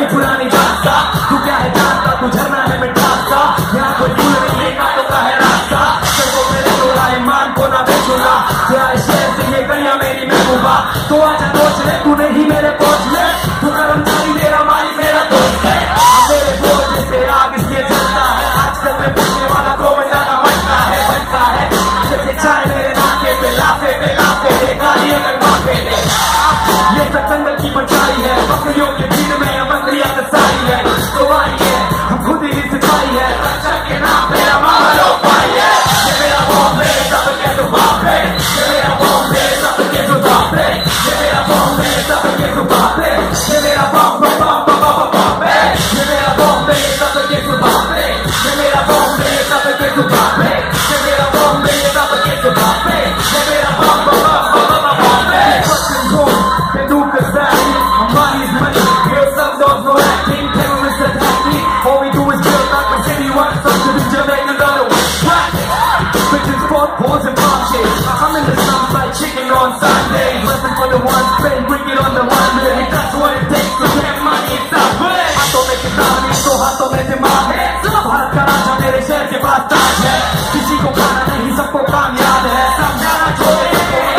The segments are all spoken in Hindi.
पुरानी दास्ता, तू क्या है जानता, तू झरना है मैं टास्ता, यहाँ कोई फूल नहीं लेगा तो का है रास्ता, सबको मेरे तोड़ा ईमान को ना बेचूंगा, तेरा शेर से ये गलियां मेरी महबूबा, तो आजा दोस्त ले तू नहीं मेरे पहुंच ले, तू कर्मचारी मेरा मालिक मेरा दोस्त है, मेरे बोझ से आग इसलिए चलता है, आजकल में पूछने वाला को मैं ज्यादा बनता है, जैसे चाय मेरे नाके पे लाफे गाली अगर माफे दे, ये सब जंगल की बचाई है, बकरियों के भीड़ में बकरियां कसाई है, तो आइए हम खुद ही सिखाई है, रक्षा के नाम पे हमारा उपाय है, ये मेरा बॉम्बे सबके सुबापे, ये मेरा बॉम्बे सबके सुबापे, ये मेरा बॉम्बे सबके सुबापे, ये मेरा बॉम्बे बॉम्बे, ये मेरा बॉम्बे सबके सुबापे, ये मेरा बॉम्बे सबके सुबापे, ये मेरा बॉम्बे सबके सुबापे, ये मेरा Bombay Bombay, they do cause money is money, real some dogs no acting, terrorists attack me, all we do is build up a city, want something to Jamaica, another one, what? Bitches, sport, balls and pop shit, I'm in the slums like chicken on Sundays, listen for the ones, spend wicked on the one million, that's what it takes to get money, it's not good, हाथों में किताब नहीं तो हाथों में दिमाग है, भारत का राजा मेरे शहर के पास ताज है, किसी को खाना नहीं सबको कामयाब है, समझाना छोड़े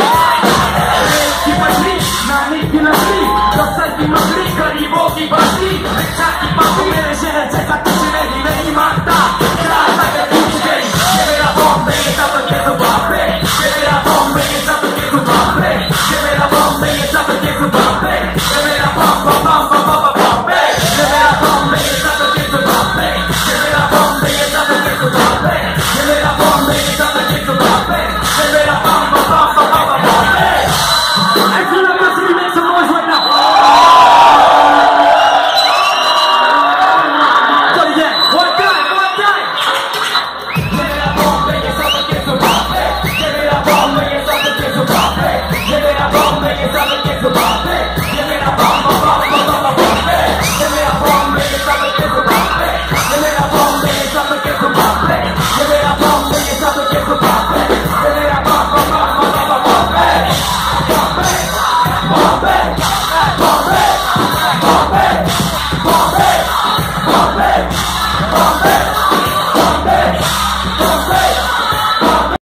की मछली, नानी की नकली, दफ्तर की मछली, गरीबों की बस्ती, रिक्शा की बाबू मेरे शहर से